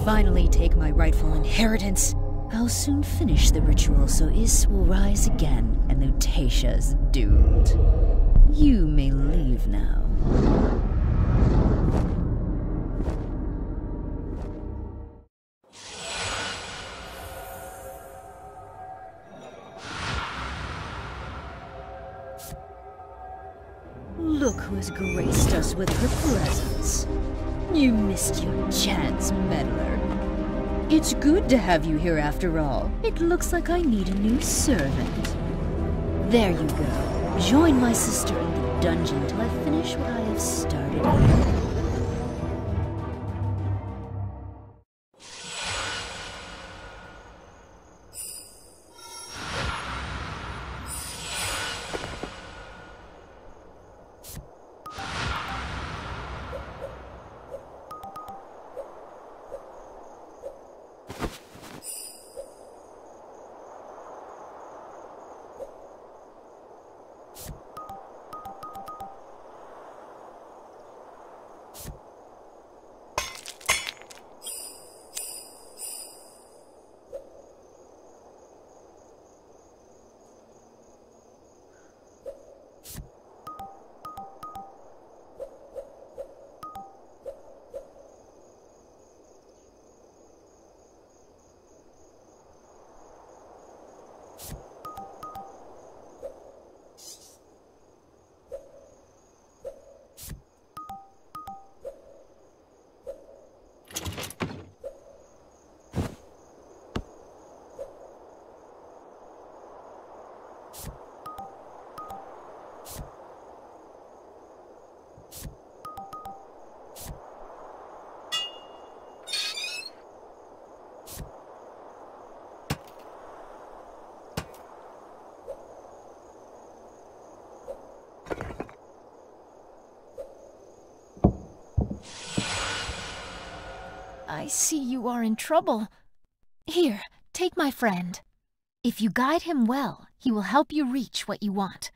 finally take my rightful inheritance, I'll soon finish the ritual so Is will rise again and Lutatia's doomed. You may leave now. Look who has graced us with her presence. You missed your chance, meddler. It's good to have you here after all. It looks like I need a new servant. There you go. Join my sister in the dungeon till I finish what I have started here. I see you are in trouble. Here, take my friend. If you guide him well, he will help you reach what you want.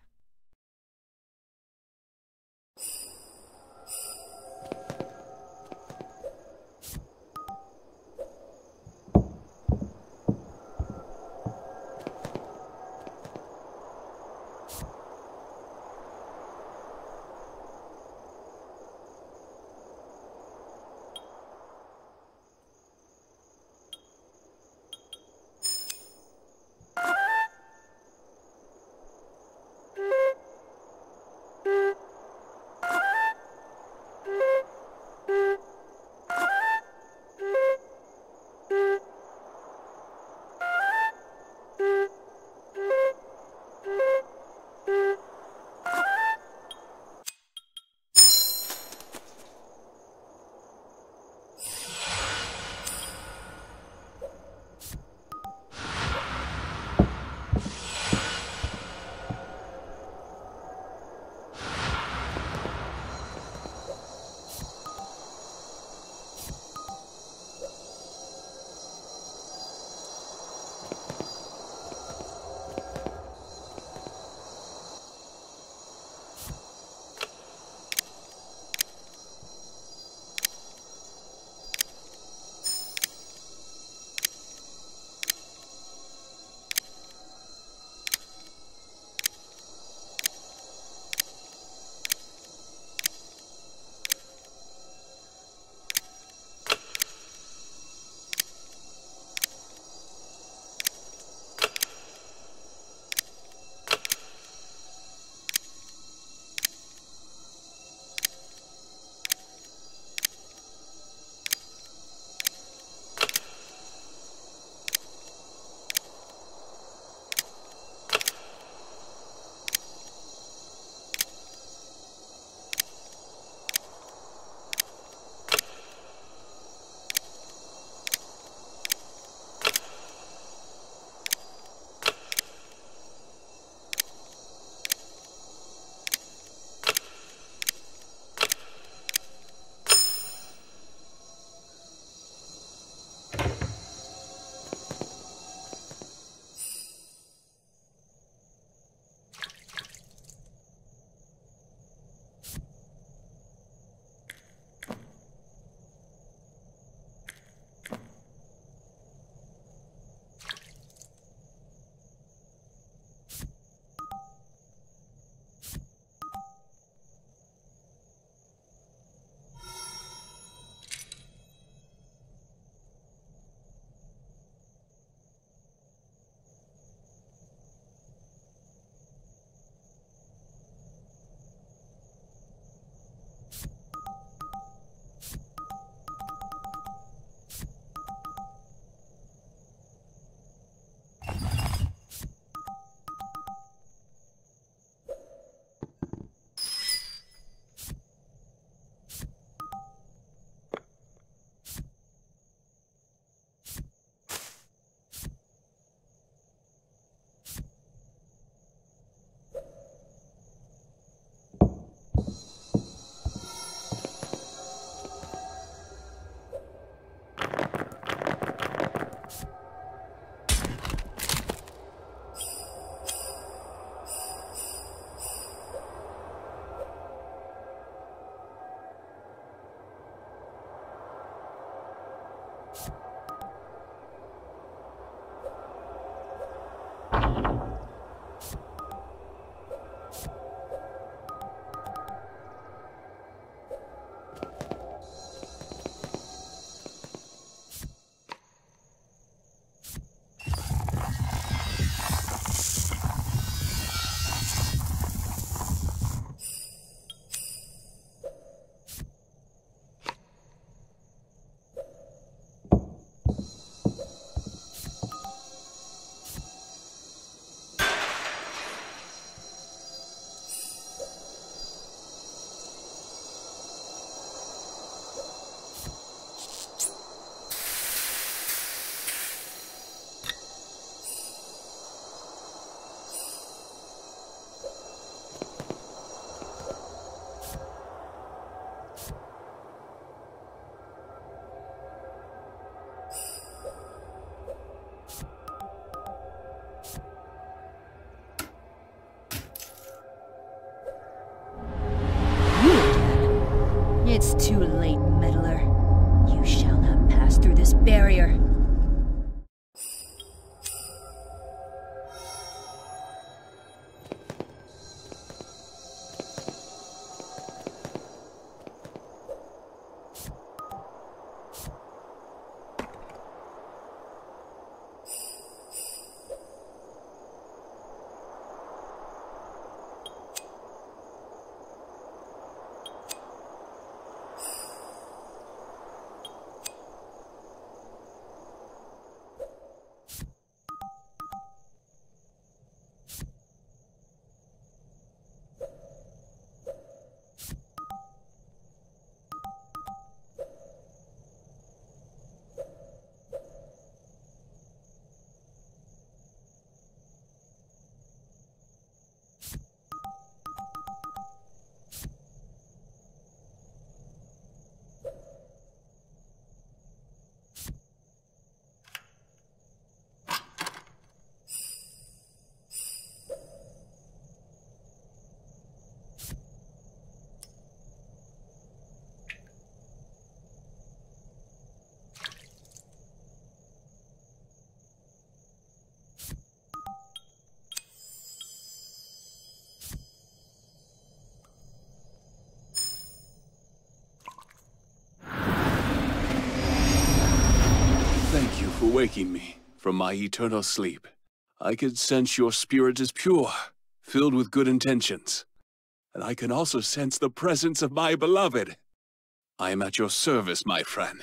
waking me from my eternal sleep. I can sense your spirit is pure, filled with good intentions. And I can also sense the presence of my beloved. I am at your service, my friend.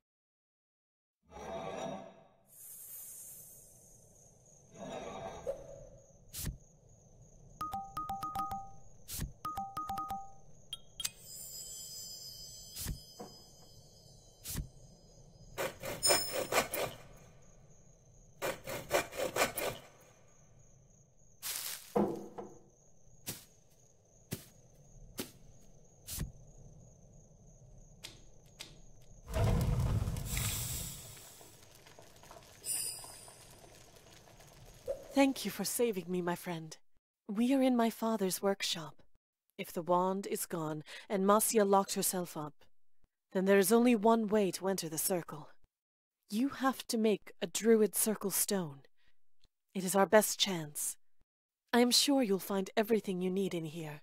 Thank you for saving me, my friend. We are in my father's workshop. If the wand is gone and Marcia locked herself up, then there is only one way to enter the circle. You have to make a druid circle stone. It is our best chance. I am sure you'll find everything you need in here.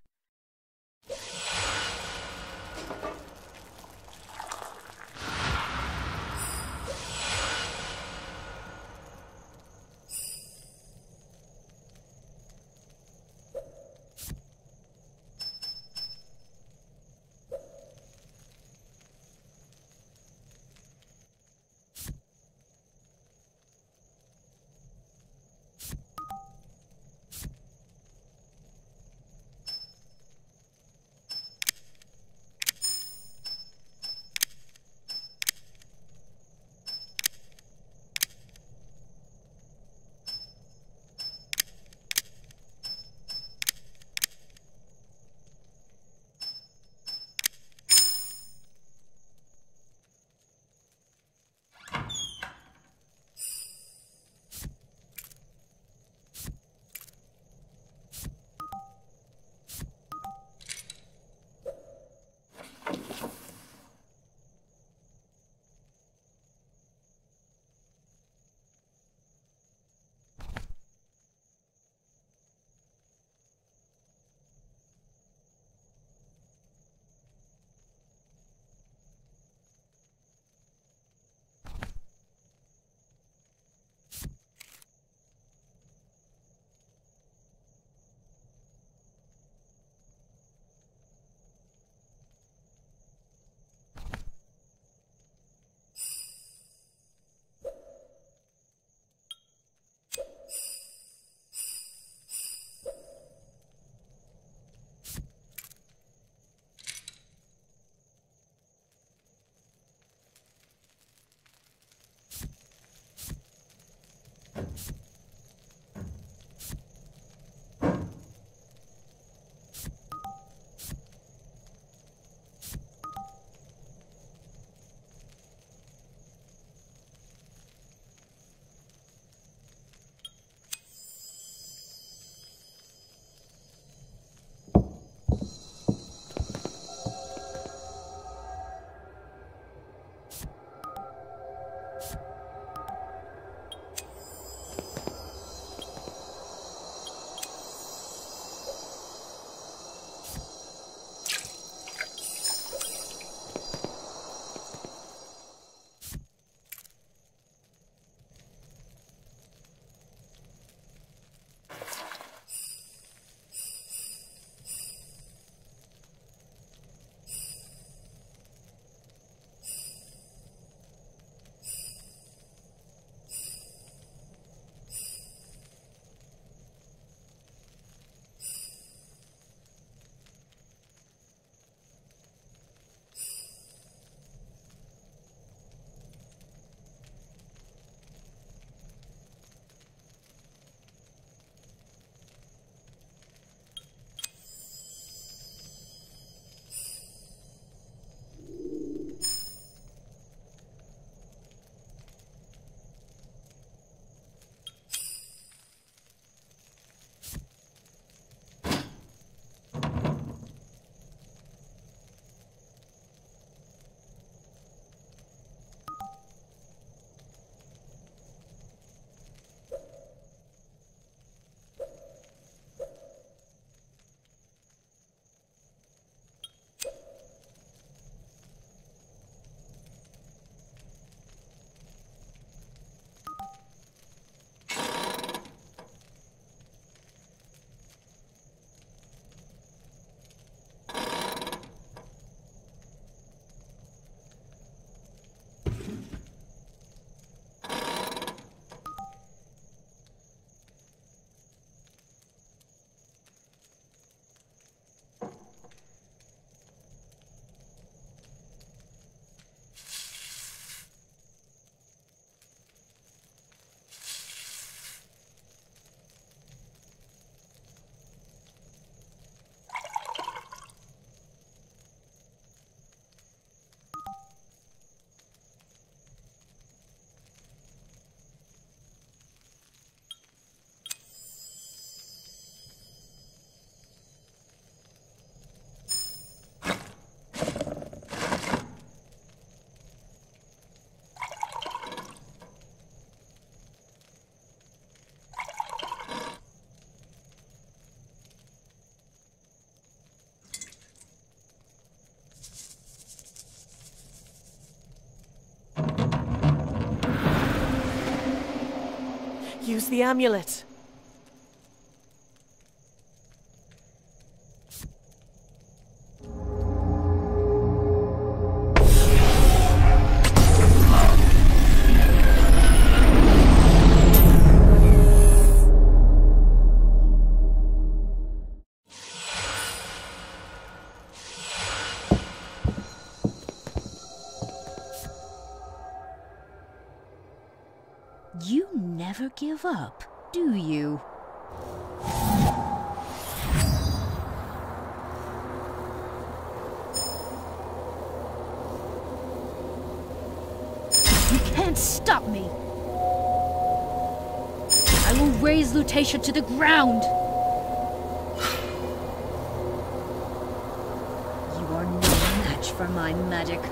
Use the amulet. You never give up, do you? You can't stop me! I will raise Lutetia to the ground! You are no match for my magic.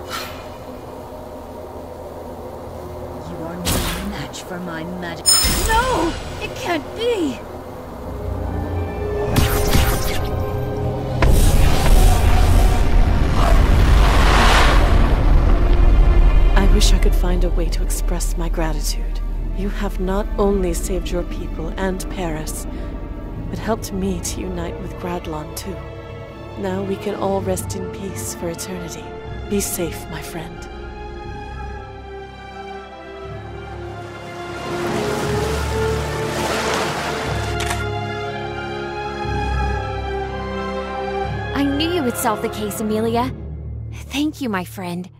You are no match for my magic. No! It can't be! I wish I could find a way to express my gratitude. You have not only saved your people and Paris, but helped me to unite with Gradlon too. Now we can all rest in peace for eternity. Be safe, my friend. I knew you would solve the case, Emilia. Thank you, my friend.